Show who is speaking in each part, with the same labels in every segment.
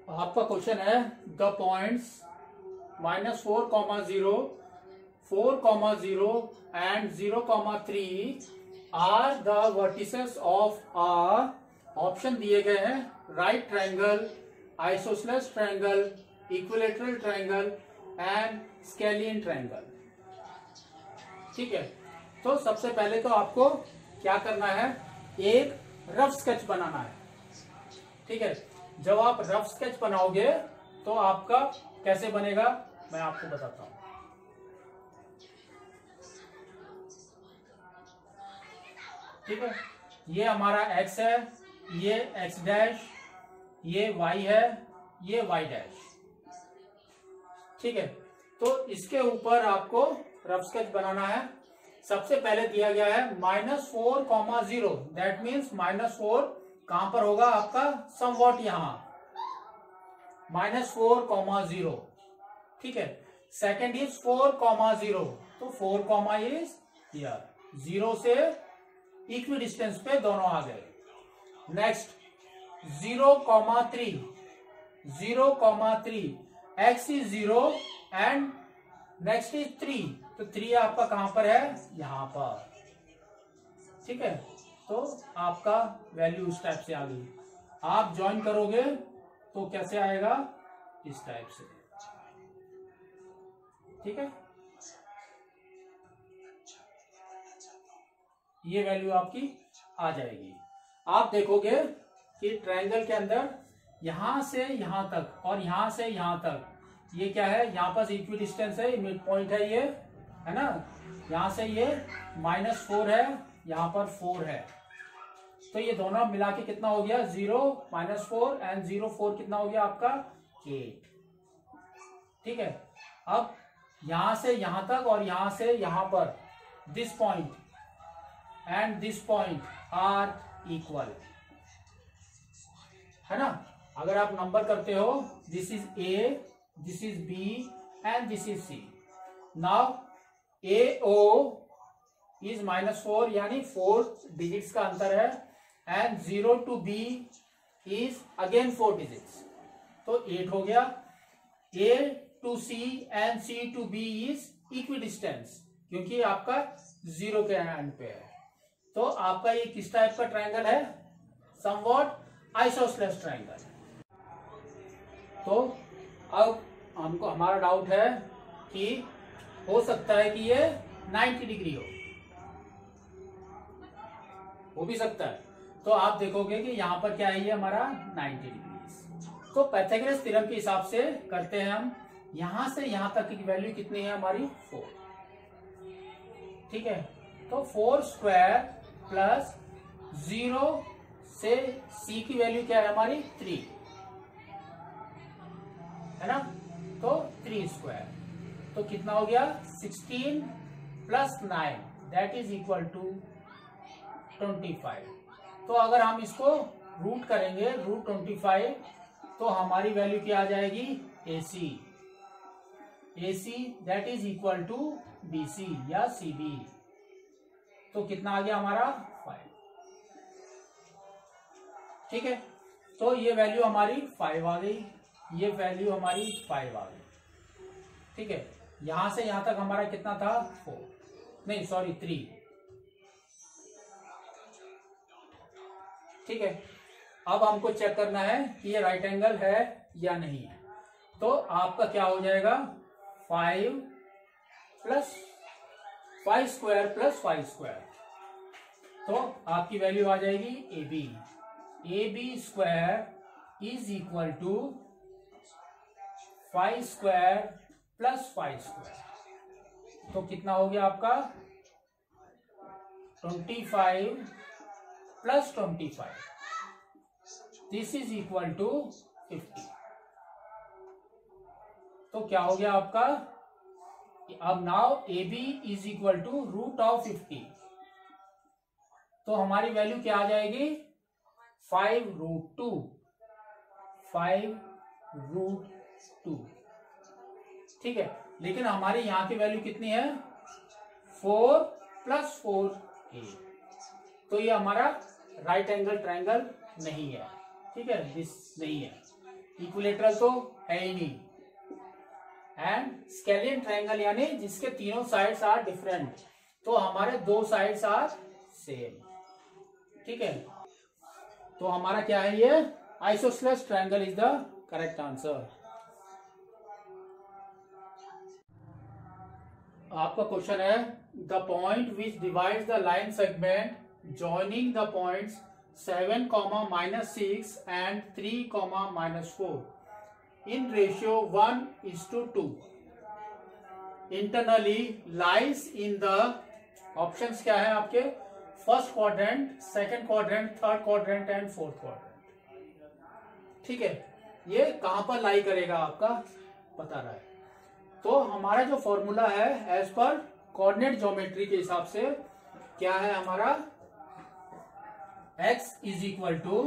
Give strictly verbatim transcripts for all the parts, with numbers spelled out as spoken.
Speaker 1: आपका क्वेश्चन है the points minus four comma zero four comma zero and zero comma three are the vertices of a option दिए गए हैं right triangle, isosceles triangle, equilateral triangle and scalene triangle. ठीक है, तो सबसे पहले तो आपको क्या करना है, एक रफ स्केच बनाना है। ठीक है, जब आप रफ स्केच बनाओगे तो आपका कैसे बनेगा मैं आपको बताता हूं। ठीक है, ये हमारा x है, ये x डैश, ये y है, ये y डैश। ठीक है, तो इसके ऊपर आपको रफ स्केच बनाना है। सबसे पहले दिया गया है minus four comma zero, that means minus four कहां पर होगा आपका, समवॉट यहां माइनस फोर कॉमा जीरो। ठीक है, second is four comma zero, तो four comma is here, zero से इक्वी डिस्टेंस पे दोनों आ गए। Next zero comma three, zero comma three, X is zero and next is three, तो थ्री आपका कहां पर है, यहां पर। ठीक है, तो आपका वैल्यू इस टाइप से आ गई। आप ज्वाइन करोगे तो कैसे आएगा, इस टाइप से। ठीक है, ये वैल्यू आपकी आ जाएगी। आप देखोगे कि ट्रायंगल के अंदर यहां से यहां तक और यहां से यहां तक ये क्या है, यहां पर इक्वी डिस्टेंस है, मिड पॉइंट है, ये है ना। यहां से ये माइनस फोर है, यहां पर फोर है, तो ये दोनों मिला के कितना हो गया, zero minus four and zero four कितना हो गया आपका, एट। ठीक है, अब यहां से यहां तक और यहां से यहां पर this point and this point are equal, है ना। अगर आप नंबर करते हो, this is A, this is B and this is C. Now A O is minus four, यानी फोर डिजिट्स का अंतर है, and zero to B is again four digits, तो एट हो गया। A to C and C to B is equidistance, क्योंकि आपका zero के एंड पे है। तो आपका ये किस टाइप का ट्रायंगल है, समवॉट आइसोसेलेस ट्रायंगल। तो अब हमको हमारा डाउट है कि हो सकता है कि ये नाइन्टी डिग्री हो हो भी सकता है। तो आप देखोगे कि यहां पर क्या है, ये हमारा नाइन्टी डिग्री। तो पाइथागोरस थ्योरम के हिसाब से करते हैं हम, यहां से यहां तक की वैल्यू कितनी है हमारी, फोर। ठीक है, तो फोर स्क्वायर प्लस जीरो से सी की वैल्यू क्या है हमारी, थ्री, है ना। तो थ्री स्क्वायर, तो कितना हो गया, sixteen plus nine, that is equal to twenty five. तो अगर हम इसको रूट करेंगे, रूट ट्वेंटी फाइव, तो हमारी वैल्यू क्या आ जाएगी, A C, A C that is equal to B C या सी बी। तो कितना आ गया हमारा, फाइव। ठीक है, तो ये वैल्यू हमारी फाइव आ गई, ये वैल्यू हमारी फाइव आ गई। ठीक है, यहां से यहां तक हमारा कितना था, फोर, नहीं सॉरी थ्री। ठीक है, अब हमको चेक करना है कि ये राइट एंगल है या नहीं है। तो आपका क्या हो जाएगा, five plus five square plus five square, तो आपकी वैल्यू आ जाएगी A B. A B square is equal to five square plus five square, तो कितना हो गया आपका, twenty five plus twenty five, this is equal to fifty. तो क्या हो गया आपका, अब now A B is equal to root of fifty, तो हमारी वैल्यू क्या आ जाएगी, five root two, five root to. ठीक है, लेकिन हमारी यहां की वैल्यू कितनी है, फोर प्लस फोर एट, तो ये हमारा राइट एंगल ट्रायंगल नहीं है। ठीक है, दिस नहीं है। इक्विलेटरल तो है ही नहीं, एंड स्केलियन ट्रायंगल यानी जिसके तीनों साइड्स आर डिफरेंट, तो हमारे दो साइड्स आर सेम। ठीक है, तो हमारा क्या है ये isosceles triangle is the correct answer. आपका क्वेश्चन है the point which divides the line segment joining the points seven comma minus six and three comma minus four in ratio one is to two internally lies in the options क्या है आपके first quadrant, second quadrant, third quadrant and fourth quadrant. ठीक है, ये कहां पर लाई करेगा आपका बता रहा है। तो हमारा जो फॉर्मूला है एज पर कोऑर्डिनेट ज्योमेट्री के हिसाब से क्या है हमारा x is equal to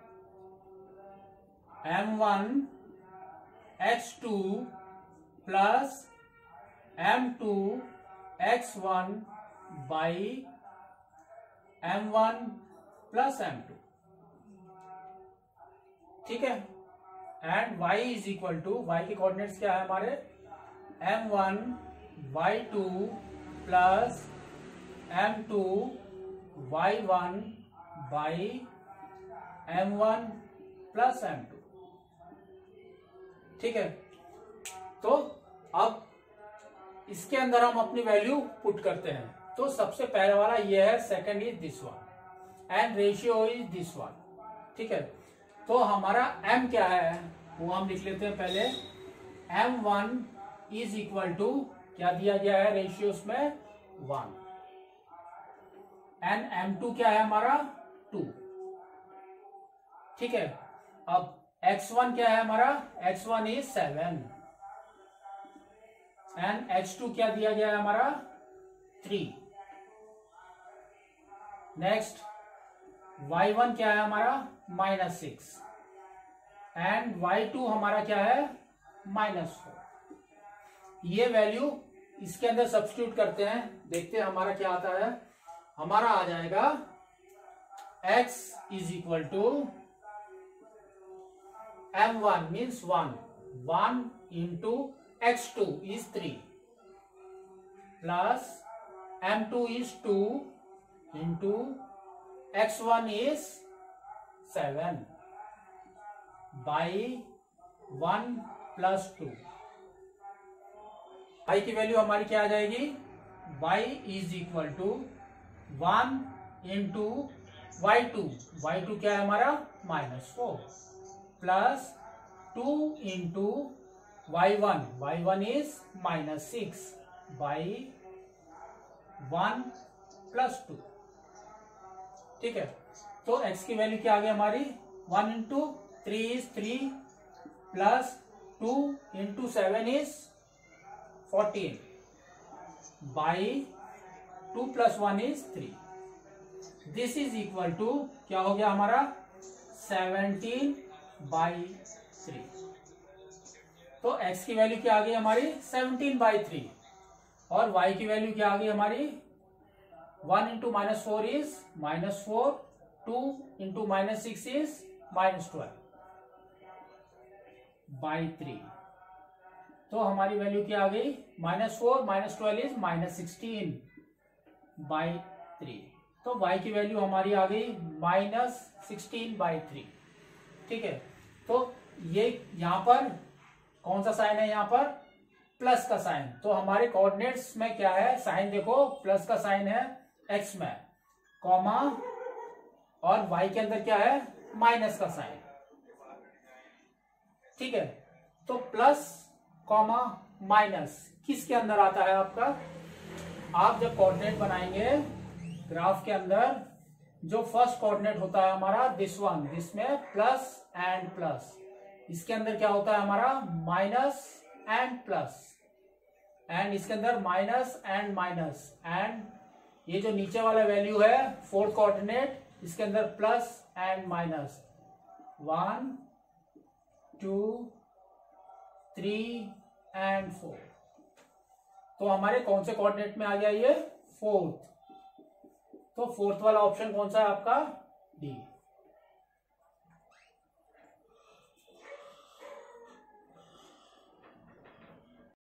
Speaker 1: M one X two plus M two X one by M one plus M two. ठीक है, and y is equal to y के कोऑर्डिनेट्स क्या है हमारे M one Y two plus M two Y one by M one plus M two. ठीक है, तो अब इसके अंदर हम अपनी वैल्यू पुट करते हैं। तो सबसे पहले वाला ये है, second is this one and ratio is this one. ठीक है, तो हमारा m क्या है वो हम लिख लेते हैं पहले। M one is equal to क्या दिया गया है रेशियोस में वन, एंड एम टू क्या है हमारा टू। ठीक है, अब एक्स वन क्या है हमारा X one is seven, and X two क्या दिया गया है हमारा थ्री। नेक्स्ट वाई वन क्या है हमारा minus six, and Y two हमारा क्या है माइनस फोर। ये वैल्यू इसके अंदर सब्स्टिट्यूट करते हैं, देखते हैं हमारा क्या आता है। हमारा आ जाएगा x is equal to M one means one, one into X two is three plus M two is two into X one is seven by one plus two. y की वैल्यू हमारी क्या आ जाएगी y is equal to one into Y two, Y two क्या है हमारा minus four plus two into Y one, Y one is minus six by one plus two. ठीक है, तो x की वैल्यू क्या आ गई हमारी one into three is three plus two into seven is fourteen by two plus one is three. This is equal to क्या हो गया हमारा सेवनटीन बाई थ्री। तो x की वैल्यू क्या आ गई हमारी सेवनटीन बाई थ्री, और y की वैल्यू क्या आ गई हमारी one into minus four is minus four, two into minus six is minus twelve by three. तो हमारी वैल्यू क्या आ गई minus four minus twelve is minus sixteen by three. तो y की वैल्यू हमारी आ गई माइनस सिक्सटीन बाई थ्री। ठीक है, तो ये यहां पर कौन सा साइन है यहाँ पर प्लस का साइन। तो हमारे कोऑर्डिनेट्स में क्या है साइन देखो प्लस का साइन है x में, कॉमा और y के अंदर क्या है माइनस का साइन। ठीक है, तो प्लस कॉमा माइनस किसके अंदर आता है आपका, आप जब कोऑर्डिनेट बनाएंगे ग्राफ के अंदर जो फर्स्ट कोऑर्डिनेट होता है हमारा दिस वन, जिसमें प्लस एंड प्लस, इसके अंदर क्या होता है हमारा माइनस एंड प्लस, एंड इसके अंदर माइनस एंड माइनस, एंड ये जो नीचे वाला वैल्यू है फोर्थ कोऑर्डिनेट, इसके अंदर plus and minus, one two three and four. तो हमारे कौन से कोऑर्डिनेट में आ गया ये फोर्थ। तो फोर्थ वाला ऑप्शन कौन सा है आपका डी।